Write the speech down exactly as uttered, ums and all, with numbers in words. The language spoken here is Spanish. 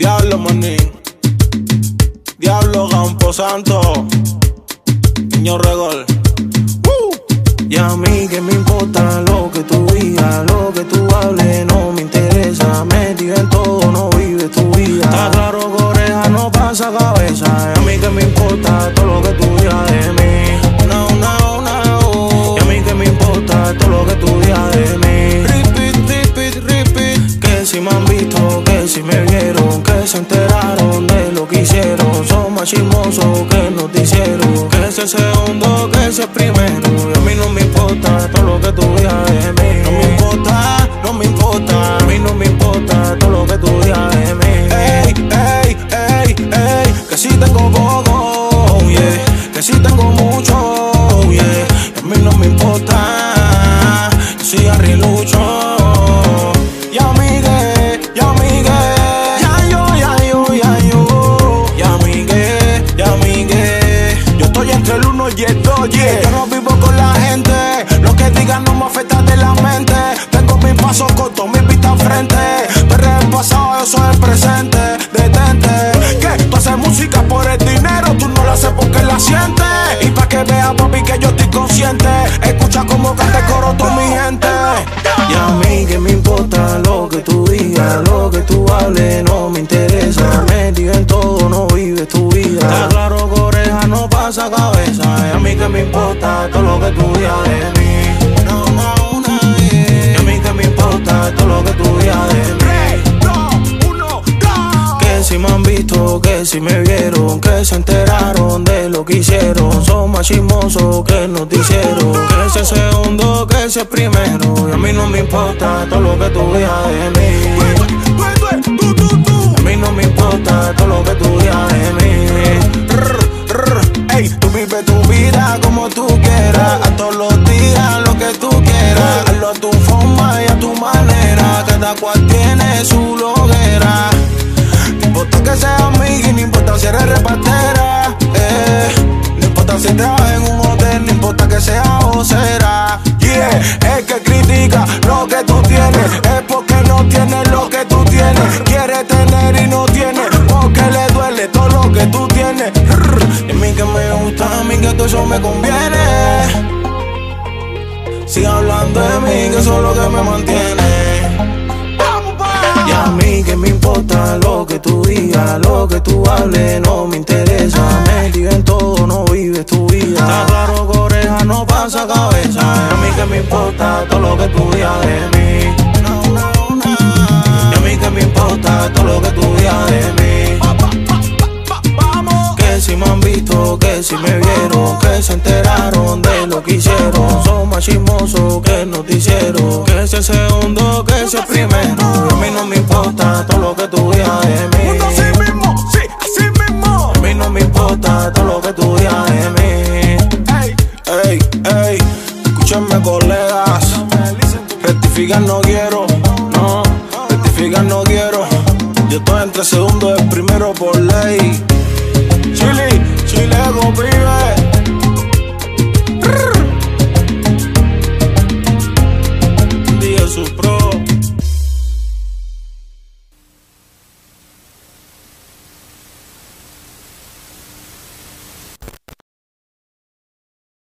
Diablo manín, Diablo Camposanto, Niño Regol. uh. Y a mí que me importa lo que tú digas, lo que tú hables, no me interesa. Metido en todo, no vives tu vida. Está claro que oreja no pasa cabeza. Y a mí que me importa todo lo que tú digas de mí. No, no, no. Y a mí que me importa todo lo que tú digas de mí. Repeat, repeat, repeat. Que si me han visto, que si me vieron, que se enteraron de lo que hicieron. Son más chismosos que el noticiero. Que ese segundo, que ese primero. Y a mí no me importa todo lo que tú digas de mí. No me importa, no me importa. A mí no me importa todo lo que tú digas de mí. Ey, ey, ey, ey. Que si tengo poco, oh yeah. Que si tengo mucho, oh yeah. Y a mí no me importa. Yo soy arrilucho. Y amigue, y amigue. Ya yo, ya yo, ya yo. Y amigue, y amigue. Yo estoy entre el uno y el dos, yeah. Yo no vivo con la gente. Lo que digan no me afecta de la mente. Tengo mis pasos cortos, mis vistas frente. Pero el pasado, yo soy el presente. Detente. Que tú haces música por el dinero, tú no la haces porque la sientes. Y pa' que veas, papi, que yo estoy consciente. Escucha como canta el coro toda mi gente. Y a mí que me importa lo que tú digas, lo que tú hables, no me interesa. Metido en todo, no vives tu vida. Está claro que oreja no pasa cabeza. Y a mí que me importa todo lo que tú digas de mí. No, no, no, Y a mí que me importa todo lo que tú digas de mí. tres, dos, uno, go. Que si me han visto, que si me vieron, que se enteraron de lo que hicieron. Son más chismosos que el noticiero. Que ese segundo, que ese primero. Y a mí no me importa todo lo que tú digas de mí. Tú, tú, tú. A mí no me importa todo lo que tú digas de mí. Rr, rr, ey, tú vives tu vida como tú quieras. A todos los días lo que tú quieras. Hazlo a tu forma y a tu manera. Cada cual tiene su loguera. No importa que seas amiga y no importa si eres repartera. Eh, no importa si trabajas en un hotel, no importa que seas vocera. Yeah, el que critica lo que tú tienes es porque no tiene lo que tú tienes. Quiere tener y no tiene porque le duele todo lo que tú tienes. Y a mí que me gusta, a mí que todo eso me conviene. Sigue hablando de mí, que eso es lo que me mantiene. Y a mí que me importa lo que tú digas, lo que tú hables, no me interesa. Metido en todo, no vives tu vida. Está claro que oreja no pasa cabeza. Y a mí que me importa todo lo que tú digas de mí. No, no, no. Y a mí que me importa todo lo que tú digas de mí. Vamos. Que si me han visto, que si me vieron, que se enteraron de lo que hicieron. Son más chismosos que el noticiero. Que ese segundo, que ese primero. Y a mí no me importa todo lo que tú digas de mí. Mundo así mismo, sí, así mismo. A mí no me importa todo lo que tú digas de mí. Ey, ey, ey, escúchenme colegas. Rectificar no quiero, no, rectificar no quiero. Yo estoy entre segundos, el primero por ley. Chile, Chile, pibe.